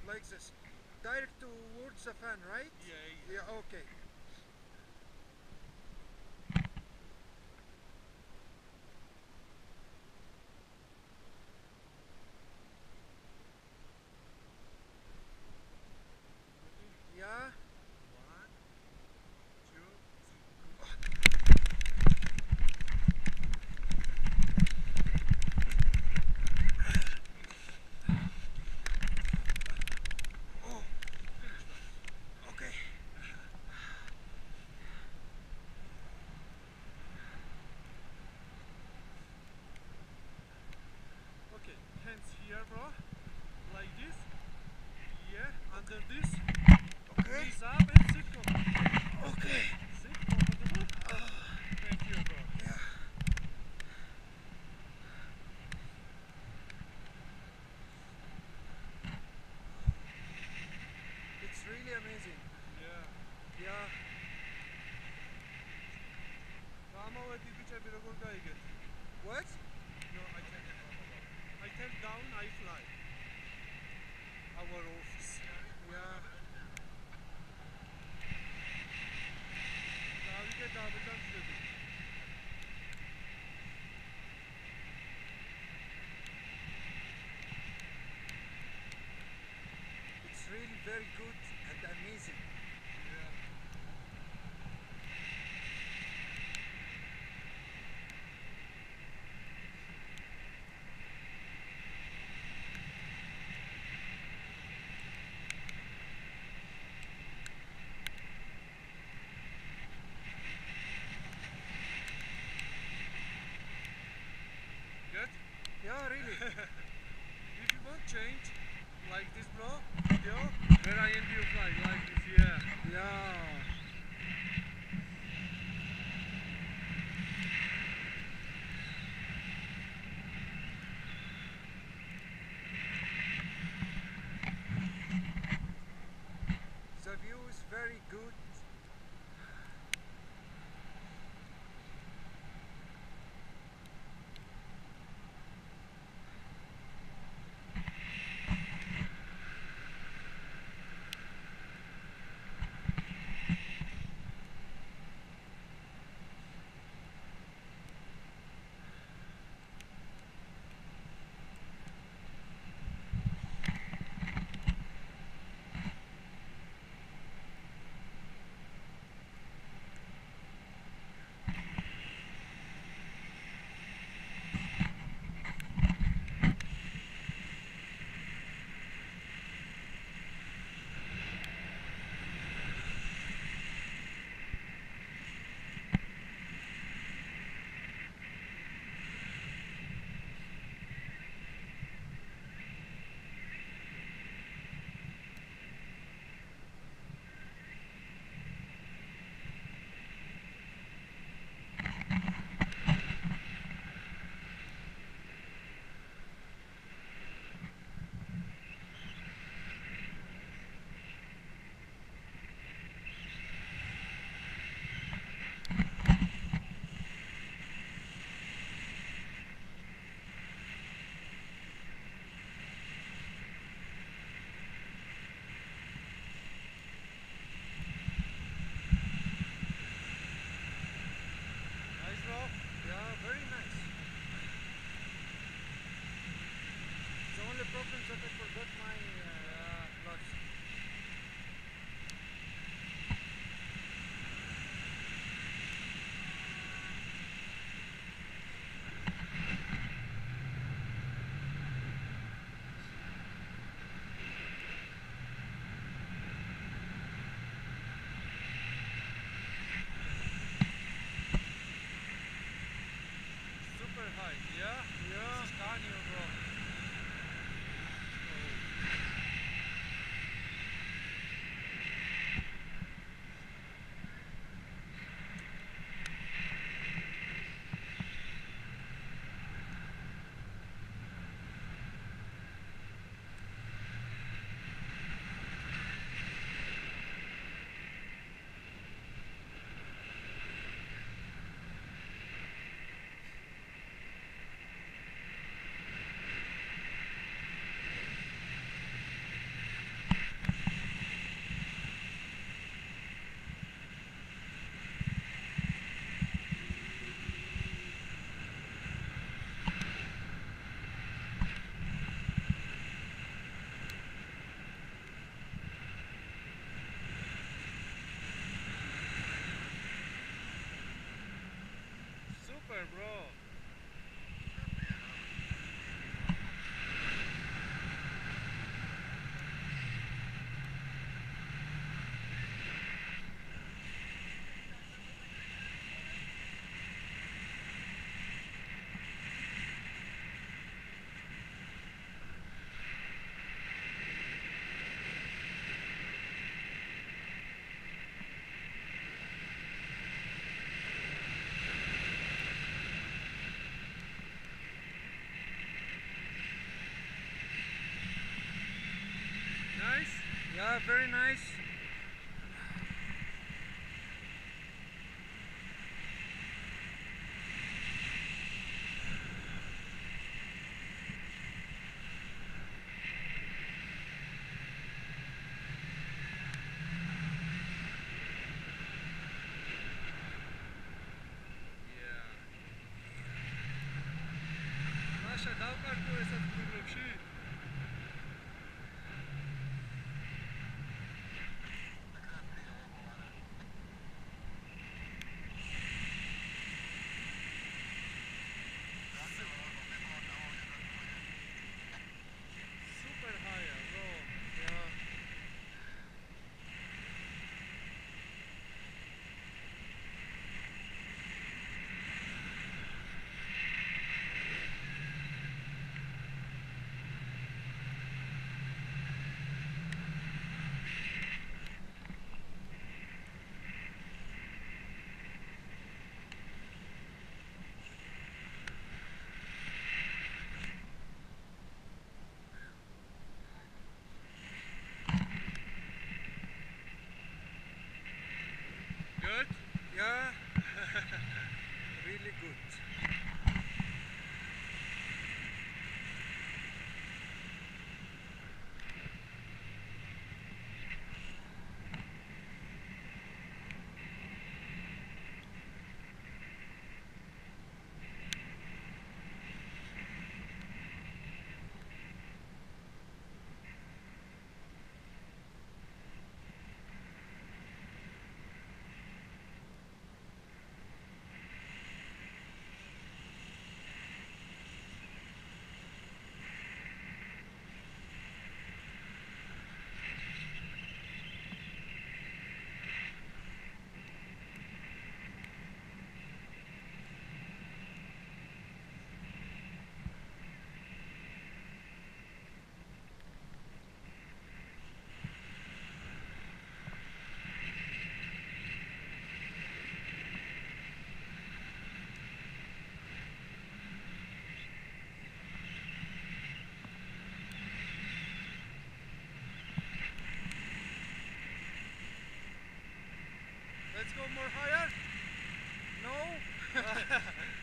like this, direct towards the fan, right? Yeah. Yeah, okay. Yeah. One, two, finish that. Okay. Okay, hands here, bro. Like this. Yeah, under this. Okay. Knees up and sit comfortable. Okay. Sit comfortable. Thank you, bro. Yeah. It's really amazing. Yeah. Yeah. Kama wedi bicha birogol gaiget. What? No, I can. I tell down, I fly. Our office. Yeah. Now we get double jump to do. It's really very good and amazing. Yeah. Good? Yeah, really. If you want change, like this bro, video, where I end you fly, like this, yeah. Yeah. The view is very good. super, bro. Nice? Yeah, very nice. Yeah. Masha, dau cartul ăsta cu și. Super high, bro. Yeah. Good? Yeah. Really good. Let's go more higher? No.